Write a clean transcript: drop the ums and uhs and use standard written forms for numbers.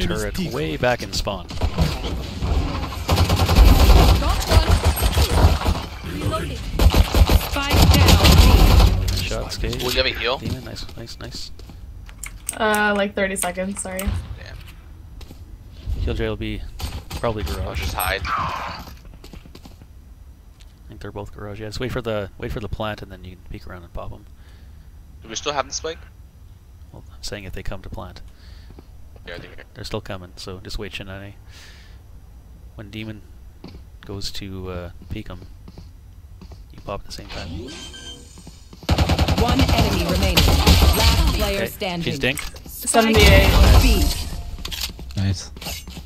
turret way back in spawn. Reloading. Spike down. Nice shot, Skate. Will you have a heal? Demon, nice, nice, nice. Like 30 seconds, sorry. Damn. Killjoy will be probably I'll garage. just hide. I think they're both garage. Yeah, just wait for the plant and then you can peek around and pop them. Do we still have the spike? Well, I'm saying if they come to plant. Yeah, I think. They're still coming, so just wait Shinane. When Demon goes to peek them, you pop at the same time. One enemy remaining. Last player Okay, standing. she's dinked. 78. B. Nice.